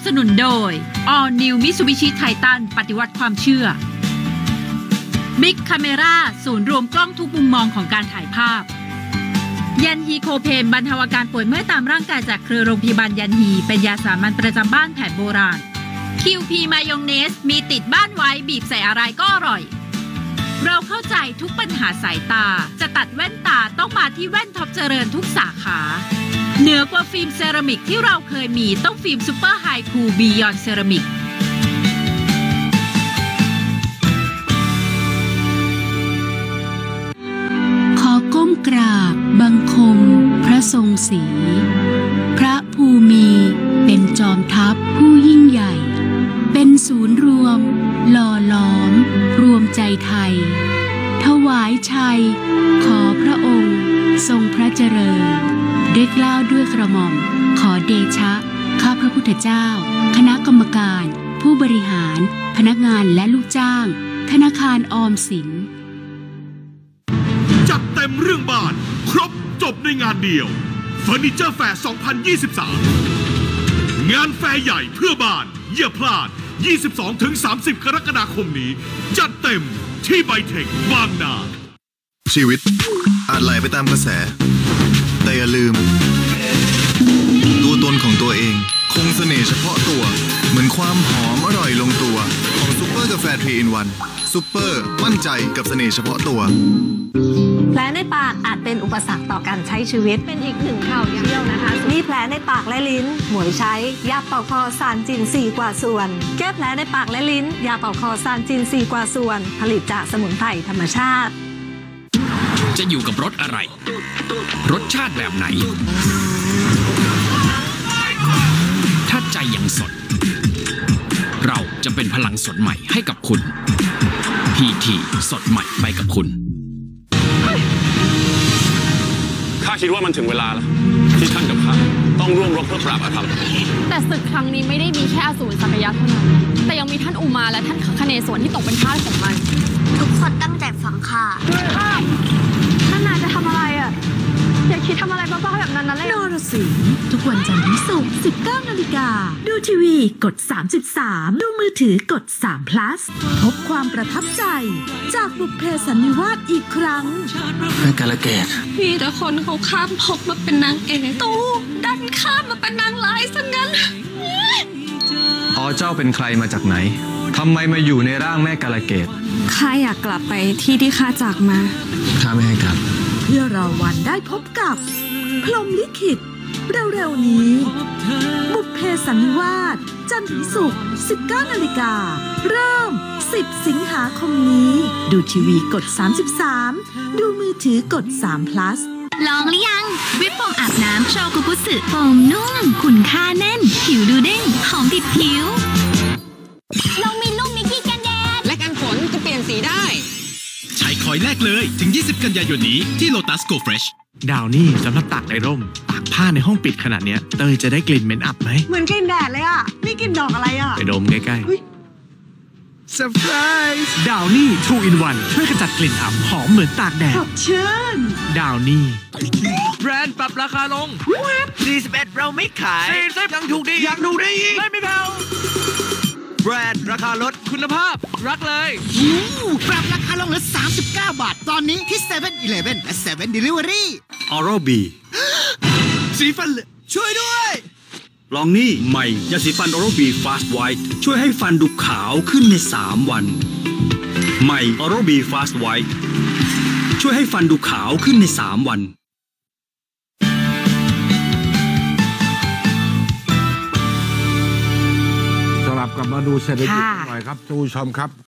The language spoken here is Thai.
สนุนโดย All New Mitsubishi Titan ปฏิวัติความเชื่อ Big Camera ศูนย์รวมกล้องทุกมุมมองของการถ่ายภาพยันฮีโคเพนบรรเทาอาการป่วยเมื่อยตามร่างกายจากเครือโรงพยาบาลยันฮีเป็นยาสามัญประจำบ้านแผนโบราณ QP มายองเนสมีติดบ้านไว้บีบใส่อะไรก็อร่อยเราเข้าใจทุกปัญหาสายตาจะตัดแว่นตาต้องมาที่แว่นท็อปเจริญทุกสาขาเหนือกว่าฟิล์มเซรามิกที่เราเคยมีต้องฟิล์มซูเปอร์ไฮคูลบียอนเซรามิกขอก้มกราบบังคมพระทรงศรีพระภูมิเป็นจอมทัพผู้ยิ่งใหญ่เป็นศูนย์รวมหล่อหลอมรวมใจไทยถวายชัยขอพระองค์ทรงพระเจริญด้วยเกล้าด้วยกระหม่อมขอเดชะข้าพระพุทธเจ้าคณะกรรมการผู้บริหารพนักงานและลูกจ้างธนาคารออมสินจัดเต็มเรื่องบ้านครบจบในงานเดียวเฟอร์นิเจอร์แฟร์ 2023 งานแฟร์ใหญ่เพื่อบ้านอย่าพลาด 22-30 กรกฎาคมนี้จัดเต็มที่ไบเทคบางนาชีวิตอาจไหลไปตามกระแสแต่อย่าลืมตัวตนของตัวเองคงเสน่ห์เฉพาะตัวเหมือนความหอมอร่อยลงตัวของซุปเปอร์กาแฟ3-in-1ซุปเปอร์มั่นใจกับเสน่ห์เฉพาะตัวแผลในปากอาจเป็นอุปสรรคต่อการใช้ชีวิตเป็นอีกหนึ่งข่าวเที่ยวนะคะมีแผลในปากและลิ้นหมวยใช้ยาเป่าคอซานจิน4 กว่าส่วนแก้แผลในปากและลิ้นยาเป่าคอซานจิน4 กว่าส่วนผลิตจากสมุนไพรธรรมชาติจะอยู่กับรสอะไรรสชาติแบบไหนถ้าใจยังสดเราจะเป็นพลังสดใหม่ให้กับคุณ PT สดใหม่ไปกับคุณข้าคิดว่ามันถึงเวลาแล้วที่ท่านกับข้าต้องร่วมรบเพื่อปราบอาธรรมแต่ศึกครั้งนี้ไม่ได้มีแค่อสูรสักยะเท่านั้นแต่ยังมีท่านอุมาและท่านคเนศวรที่ตกเป็นทาสของมันทุกคนตั้งใจฟังข้าท่านนายจะทำอะไรอ่ะอย่าคิดทำอะไรบ้าๆแบบนั้นนะเลยนรสิงห์ทุกวันจันทร์ถึงศุกร์ 19 นาฬิกาดูทีวีกด 33ดูมือถือกด3 plus พบความประทับใจจากบุพเพสันนิวาสอีกครั้งแม่กาลเกตมีแต่คนเขาข้ามภพมาเป็นนางเอกตู้ดันข้ามมาเป็นนางร้ายซะงั้นเจ้าเป็นใครมาจากไหนทำไมมาอยู่ในร่างแม่กาลเกตข้าอยากกลับไปที่ข้าจากมาข้าไม่ให้กลับเพื่อรอวันได้พบกับพรหมลิขิตเร็วๆนี้บุพเพสันนิวาสจันทร์ถึงศุกร์ 19 นาฬิกาเริ่ม10 สิงหาคมนี้ดูทีวีกด 33ดูมือถือกด3 plus ลองหรือยังวิปโฟมอาบน้ำโชกุบุสึโฟมนุ่มขุ่นค่าแน่นผิวดูเด้งหอมติดผิวลองมีนุ่มมิกกี้กันแดดและกันฝนจะเปลี่ยนสีได้ใช้คอยแรกเลยถึง20 กันยายนนี้ที่ Lotus Go Fresh ดาวนี่สำหรับตากในร่มตากผ้าในห้องปิดขนาดเนี้ยเตยจะได้กลิ่นเหม็นอับไหมเหมือนกลิ่นแดดเลยอ่ะนี่กลิ่นดอกอะไรอ่ะไปดมใกล้ๆเซอร์ไพรส์ดาวนี่ 2-in-1 ช่วยขจัดกลิ่นอับหอมเหมือนตากแดดสดชื่นดาวนี่แบรนด์ปรับราคาลง41เราไม่ขาย40ยังถูกดีอยากดูได้อีกไม่แผ่วแบรนด์ราคาลดคุณภาพรักเลยปรับราคาลงเหลือ39 บาทตอนนี้ที่ 7-Eleven และ7 Delivery Oral-B สีฟันช่วยด้วยลองนี่ใหม่ยาสีฟัน Oral-B Fast White ช่วยให้ฟันดูขาวขึ้นใน3 วันใหม่ Oral-B Fast White ช่วยให้ฟันดูขาวขึ้นใน3 วันกลับมาดูเศรษฐกิจหน่อยครับทุกผู้ชมครับ